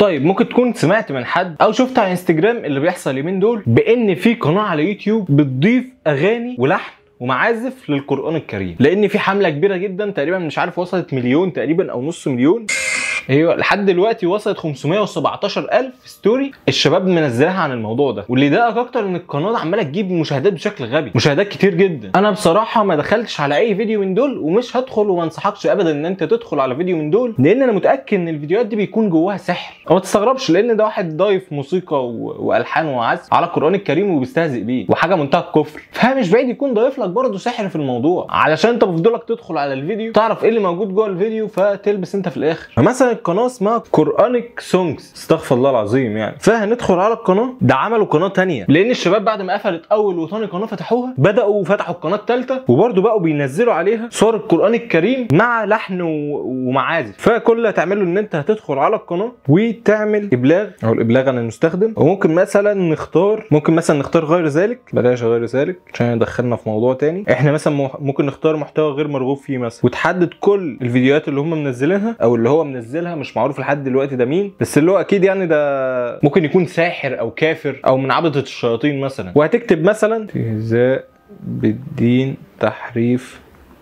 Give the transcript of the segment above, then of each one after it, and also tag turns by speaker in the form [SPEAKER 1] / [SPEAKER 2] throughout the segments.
[SPEAKER 1] طيب ممكن تكون سمعت من حد او شفت على انستجرام اللي بيحصل اليومين دول بان في قناه على يوتيوب بتضيف اغاني ولحن ومعازف للقرآن الكريم، لان في حمله كبيره جدا تقريبا مش عارف وصلت مليون تقريبا او نص مليون. ايوه لحد دلوقتي وصلت 517,000 ستوري الشباب منزلها عن الموضوع ده، واللي ضايقك اكتر ان القناه عماله تجيب مشاهدات بشكل غبي، مشاهدات كتير جدا. انا بصراحه ما دخلتش على اي فيديو من دول ومش هدخل، وما انصحكش ابدا ان انت تدخل على فيديو من دول، لان انا متاكد ان الفيديوهات دي بيكون جواها سحر. وما تستغربش لان ده واحد ضايف موسيقى والحان وعزف على القرآن الكريم وبيستهزئ بيه، وحاجه منتهى الكفر. فمش بعيد يكون ضايف لك برضه سحر في الموضوع، علشان انت بفضلك تدخل على الفيديو تعرف ايه اللي موجود جوه الفيديو فتلبس انت في الاخر. فمثلا القناه اسمها قرآنيك سونجز، استغفر الله العظيم يعني. فهندخل على القناه، ده عملوا قناه ثانيه لان الشباب بعد ما قفلت اول وثاني قناه فتحوها بداوا فتحوا القناه الثالثه، وبرده بقوا بينزلوا عليها صور القرآن الكريم مع لحن ومعازف. فكل اللي هتعمله ان انت هتدخل على القناه وتعمل ابلاغ او الابلاغ عن المستخدم، وممكن مثلا نختار غير ذلك، بلاش غير ذلك عشان دخلنا في موضوع تاني. احنا مثلا ممكن نختار محتوى غير مرغوب فيه مثلا، وتحدد كل الفيديوهات اللي هم منزلينها او اللي هو منزلها، مش معروف لحد دلوقتي ده مين، بس اللي هو اكيد يعني ده ممكن يكون ساحر او كافر او من عبدة الشياطين مثلا. وهتكتب مثلا استهزاء بالدين، تحريف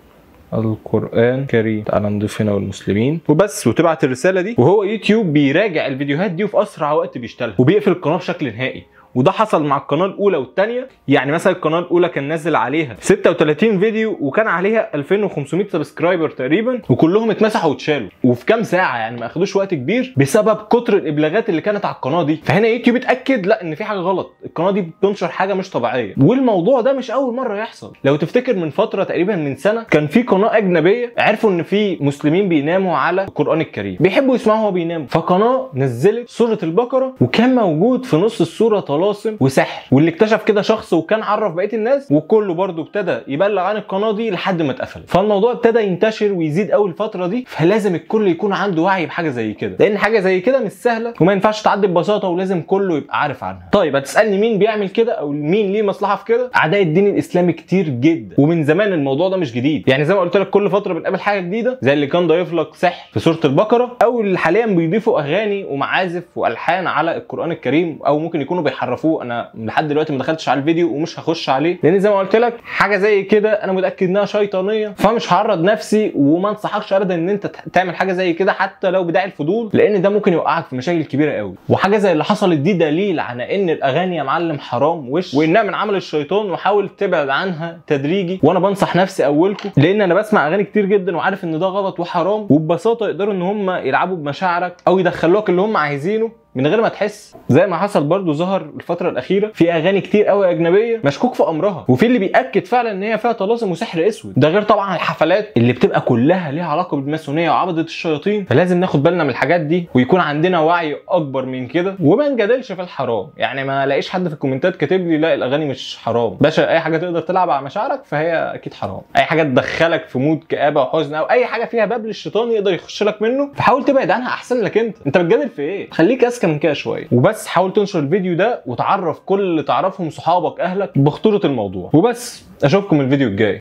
[SPEAKER 1] القرآن الكريم، تعالى نضيف هنا والمسلمين وبس، وتبعت الرسالة دي. وهو يوتيوب بيراجع الفيديوهات دي وفي اسرع وقت بيشتغلها وبيقفل القناة بشكل نهائي. وده حصل مع القناه الاولى والثانيه. يعني مثلا القناه الاولى كان نازل عليها 36 فيديو وكان عليها 2500 سبسكرايبر تقريبا، وكلهم اتمسحوا واتشالوا وفي كام ساعه، يعني ما اخدوش وقت كبير بسبب كتر الابلاغات اللي كانت على القناه دي. فهنا يوتيوب اتاكد لا ان في حاجه غلط، القناه دي بتنشر حاجه مش طبيعيه. والموضوع ده مش اول مره يحصل. لو تفتكر من فتره تقريبا من سنه كان في قناه اجنبيه عرفوا ان في مسلمين بيناموا على القرآن الكريم، بيحبوا يسمعوا وهو بيناموا، فقناه نزلت سوره البقره وكان موجود في نص السوره طلاسم وسحر. واللي اكتشف كده شخص وكان عرف بقيه الناس، وكله برده ابتدى يبلغ عن القناه دي لحد ما اتقفلت. فالموضوع ابتدى ينتشر ويزيد قوي الفتره دي. فلازم الكل يكون عنده وعي بحاجه زي كده، لان حاجه زي كده مش سهله وما ينفعش تعدي ببساطه، ولازم كله يبقى عارف عنها. طيب هتسالني مين بيعمل كده او مين ليه مصلحه في كده؟ اعداء الدين الاسلامي كتير جدا، ومن زمان الموضوع ده مش جديد. يعني زي ما قلت لك كل فتره بنقابل حاجه جديده، زي اللي كان ضايف لك سحر في سوره البقره، او اللي حاليا بيضيفوا اغاني ومعازف والحان على القرآن الكريم، او ممكن يكونوا بيحرفوه. انا لحد دلوقتي ما دخلتش على الفيديو ومش هخش عليه، لان زي ما قلت لك حاجه زي كده انا متاكد انها شيطانيه، فمش هعرض نفسي. وما انصحكش ابدا ان انت تعمل حاجه زي كده حتى لو بداعي الفضول، لان ده ممكن يوقعك في مشاكل كبيره قوي. وحاجه زي اللي حصلت دي دليل على ان الاغاني يا معلم حرام وانها من عمل الشيطان، وحاول تبعد عنها تدريجي. وانا بنصح نفسي اولكم، لان انا بسمع اغاني كتير جدا وعارف ان ده غلط وحرام، وببساطه يقدروا ان هم يلعبوا بمشاعرك او يدخلوك اللي هم عايزينه من غير ما تحس. زي ما حصل برضو ظهر الفتره الاخيره في اغاني كتير قوي اجنبيه مشكوك في امرها، وفي اللي بياكد فعلا ان هي فيها طلاسم وسحر اسود. ده غير طبعا الحفلات اللي بتبقى كلها ليها علاقه بالماسونيه وعبده الشياطين. فلازم ناخد بالنا من الحاجات دي، ويكون عندنا وعي اكبر من كده، وما نجادلش في الحرام. يعني ما لاقيش حد في الكومنتات كاتب لي لا الاغاني مش حرام. باشا اي حاجه تقدر تلعب على مشاعرك فهي اكيد حرام. اي حاجه تدخلك في مود كآبه وحزن، او اي حاجه فيها باب للشيطان يقدر يخش لك منه، فحاول تبعد عنها احسن لك. انت بتجادل في ايه؟ خليك اذكى من كده شويه. وبس حاول تنشر الفيديو ده وتعرف كل اللي تعرفهم صحابك اهلك بخطورة الموضوع. وبس اشوفكم الفيديو الجاي.